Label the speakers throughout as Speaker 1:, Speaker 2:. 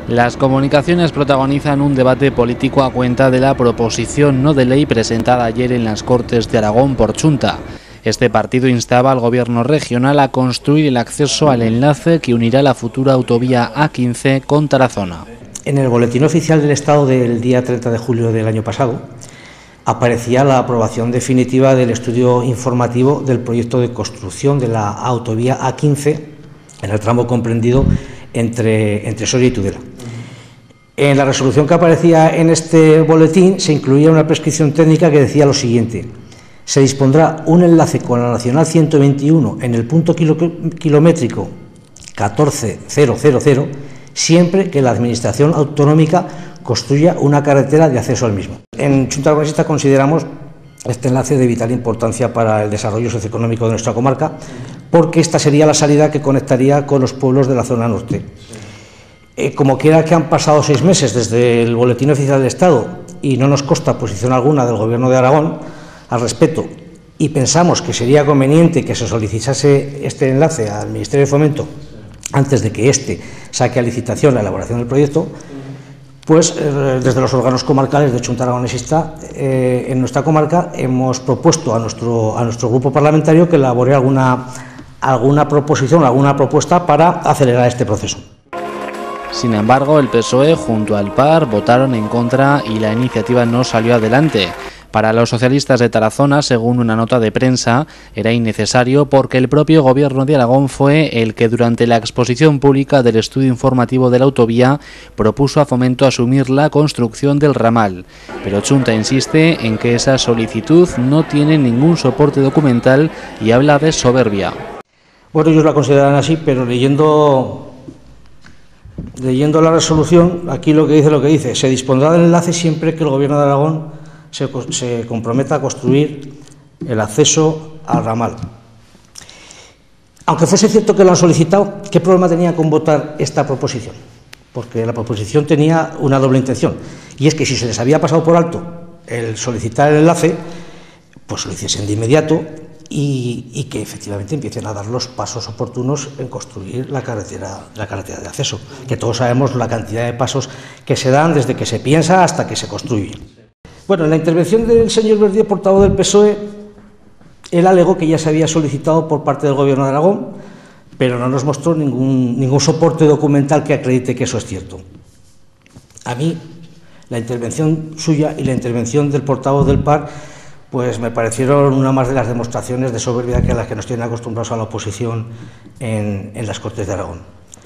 Speaker 1: Las comunicaciones protagonizan un debate político a cuenta de la proposición no de ley presentada ayer en las Cortes de Aragón por Chunta. Este partido instaba al gobierno regional a construir el acceso al enlace que unirá la futura autovía A15 con Tarazona.
Speaker 2: En el Boletín Oficial del Estado del día 30 de julio del año pasado aparecía la aprobación definitiva del estudio informativo del proyecto de construcción de la autovía A15 en el tramo comprendido entre Soria y Tudela. En la resolución que aparecía en este boletín se incluía una prescripción técnica que decía lo siguiente: se dispondrá un enlace con la Nacional 121 en el punto kilométrico 14000 siempre que la Administración Autonómica construya una carretera de acceso al mismo. En Chunta Aragonesista consideramos este enlace de vital importancia para el desarrollo socioeconómico de nuestra comarca, porque esta sería la salida que conectaría con los pueblos de la zona norte. Como quiera que han pasado 6 meses desde el Boletín Oficial del Estado y no nos consta posición alguna del Gobierno de Aragón al respecto, y pensamos que sería conveniente que se solicitase este enlace al Ministerio de Fomento antes de que éste saque a licitación la elaboración del proyecto, pues desde los órganos comarcales de Chunta Aragonesista en nuestra comarca hemos propuesto a nuestro grupo parlamentario que elabore alguna proposición, alguna propuesta para acelerar este proceso.
Speaker 1: Sin embargo, el PSOE junto al PAR votaron en contra y la iniciativa no salió adelante. Para los socialistas de Tarazona, según una nota de prensa, era innecesario porque el propio Gobierno de Aragón fue el que durante la exposición pública del estudio informativo de la autovía propuso a Fomento asumir la construcción del ramal. Pero Chunta insiste en que esa solicitud no tiene ningún soporte documental y habla de soberbia.
Speaker 2: Bueno, ellos la consideran así, pero leyendo la resolución, aquí lo que dice, se dispondrá del enlace siempre que el Gobierno de Aragón se comprometa a construir el acceso al ramal. Aunque fuese cierto que lo han solicitado, ¿qué problema tenía con votar esta proposición? Porque la proposición tenía una doble intención, y es que si se les había pasado por alto el solicitar el enlace, pues lo hiciesen de inmediato y que efectivamente empiecen a dar los pasos oportunos en construir la carretera de acceso, que todos sabemos la cantidad de pasos que se dan desde que se piensa hasta que se construye. Bueno, en la intervención del señor Verdier, portavoz del PSOE, él alegó que ya se había solicitado por parte del Gobierno de Aragón, pero no nos mostró ningún soporte documental que acredite que eso es cierto. A mí, la intervención suya y la intervención del portavoz del PAR, pues me parecieron una más de las demostraciones de soberbia que a las que nos tienen acostumbrados a la oposición en las Cortes de Aragón.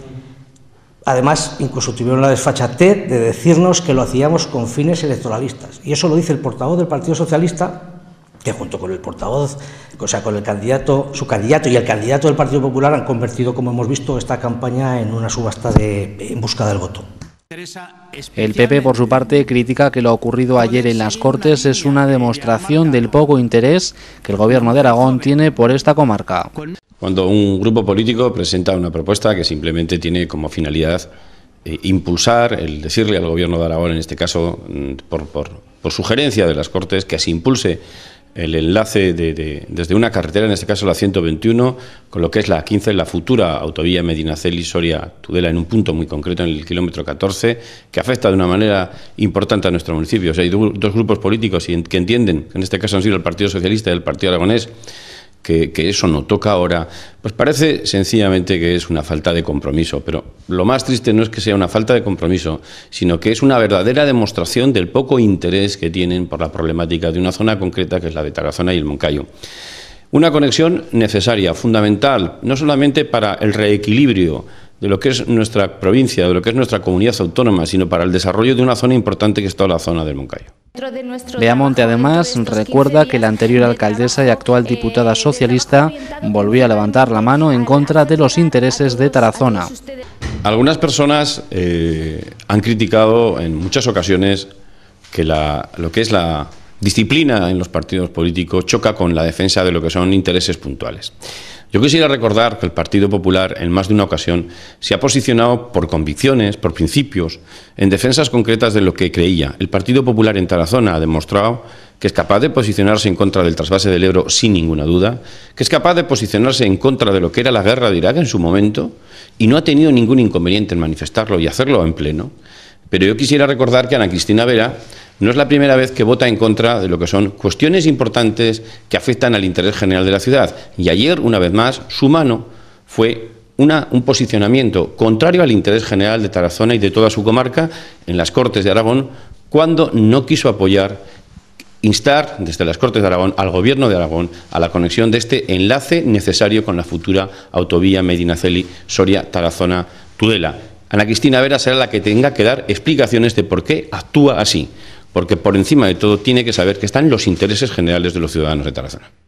Speaker 2: Además, incluso tuvieron la desfachatez de decirnos que lo hacíamos con fines electoralistas. Y eso lo dice el portavoz del Partido Socialista, que junto con el portavoz, o sea, con el candidato, su candidato y el candidato del Partido Popular han convertido, como hemos visto, esta campaña en una subasta en busca del voto.
Speaker 1: El PP, por su parte, critica que lo ocurrido ayer en las Cortes es una demostración del poco interés que el Gobierno de Aragón tiene por esta comarca.
Speaker 3: Cuando un grupo político presenta una propuesta que simplemente tiene como finalidad impulsar, el decirle al Gobierno de Aragón, en este caso por sugerencia de las Cortes, que se impulse el enlace desde una carretera, en este caso la 121, con lo que es la 15, la futura autovía Medinaceli-Soria-Tudela, en un punto muy concreto, en el kilómetro 14, que afecta de una manera importante a nuestro municipio. O sea, hay dos grupos políticos que entienden, en este caso han sido el Partido Socialista y el Partido Aragonés, que eso no toca ahora, pues parece sencillamente que es una falta de compromiso. Pero lo más triste no es que sea una falta de compromiso, sino que es una verdadera demostración del poco interés que tienen por la problemática de una zona concreta, que es la de Tarazona y el Moncayo. Una conexión necesaria, fundamental, no solamente para el reequilibrio de lo que es nuestra provincia, de lo que es nuestra comunidad autónoma, sino para el desarrollo de una zona importante que es toda la zona del Moncayo.
Speaker 1: Beamonte, además, recuerda que la anterior alcaldesa y actual diputada socialista volvió a levantar la mano en contra de los intereses de Tarazona.
Speaker 3: Algunas personas han criticado en muchas ocasiones que lo que es la disciplina en los partidos políticos choca con la defensa de lo que son intereses puntuales. Yo quisiera recordar que el Partido Popular en más de una ocasión se ha posicionado por convicciones, por principios, en defensas concretas de lo que creía. El Partido Popular en Tarazona ha demostrado que es capaz de posicionarse en contra del trasvase del Ebro sin ninguna duda, que es capaz de posicionarse en contra de lo que era la guerra de Irak en su momento y no ha tenido ningún inconveniente en manifestarlo y hacerlo en pleno. Pero yo quisiera recordar que Ana Cristina Vera no es la primera vez que vota en contra de lo que son cuestiones importantes que afectan al interés general de la ciudad. Y ayer, una vez más, su mano fue un posicionamiento contrario al interés general de Tarazona y de toda su comarca en las Cortes de Aragón, cuando no quiso apoyar, instar desde las Cortes de Aragón al Gobierno de Aragón a la conexión de este enlace necesario con la futura autovía Medinaceli-Soria-Tarazona-Tudela. Ana Cristina Vera será la que tenga que dar explicaciones de por qué actúa así, porque por encima de todo tiene que saber que están los intereses generales de los ciudadanos de Tarazona.